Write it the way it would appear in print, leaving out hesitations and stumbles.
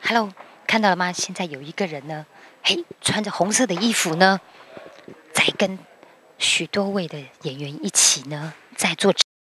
Hello，看到了吗？现在有一个人呢，嘿，穿着红色的衣服呢，在跟许多位的演员一起呢，在做